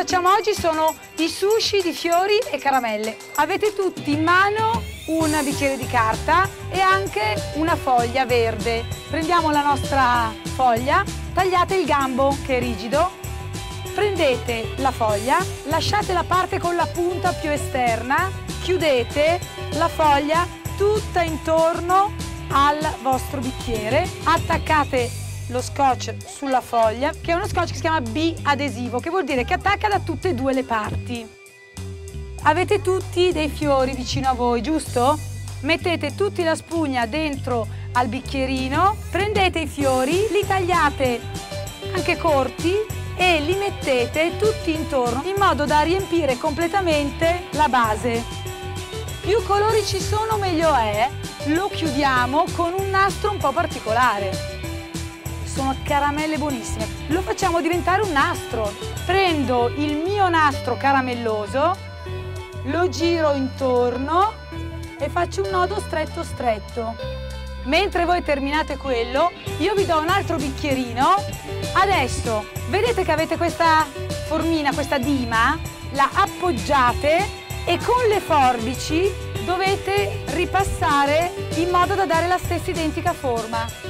facciamo oggi sono i sushi di fiori e caramelle. Avete tutti in mano un bicchiere di carta e anche una foglia verde. Prendiamo la nostra foglia, tagliate il gambo che è rigido, prendete la foglia, lasciate la parte con la punta più esterna, chiudete la foglia tutta intorno al vostro bicchiere, attaccate lo scotch sulla foglia, che è uno scotch che si chiama bi-adesivo, che vuol dire che attacca da tutte e due le parti. Avete tutti dei fiori vicino a voi, giusto? Mettete tutti la spugna dentro al bicchierino, prendete i fiori, li tagliate anche corti e li mettete tutti intorno in modo da riempire completamente la base. Più colori ci sono meglio è. Lo chiudiamo con un nastro un po' particolare. Sono caramelle buonissime. Lo facciamo diventare un nastro. Prendo il mio nastro caramelloso, lo giro intorno e faccio un nodo stretto stretto. Mentre voi terminate quello, io vi do un altro bicchierino. Adesso, vedete che avete questa formina, questa dima, la appoggiate e con le forbici dovete ripassare in modo da dare la stessa identica forma.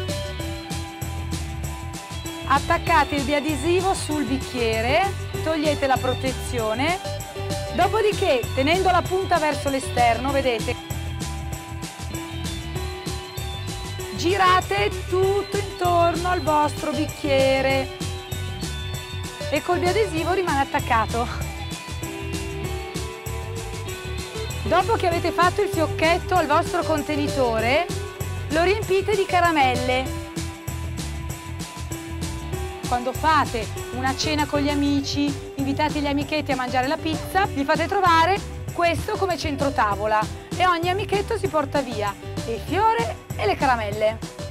Attaccate il biadesivo sul bicchiere, togliete la protezione, dopodiché tenendo la punta verso l'esterno, vedete, girate tutto intorno al vostro bicchiere e col biadesivo rimane attaccato. Dopo che avete fatto il fiocchetto al vostro contenitore, lo riempite di caramelle. Quando fate una cena con gli amici, invitate gli amichetti a mangiare la pizza, vi fate trovare questo come centro tavola e ogni amichetto si porta via il fiore e le caramelle.